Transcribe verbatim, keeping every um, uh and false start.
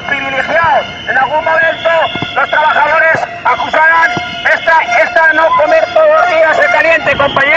privilegiados. En algún momento los trabajadores acusarán esta, esta no comer todos los días el caliente, compañeros.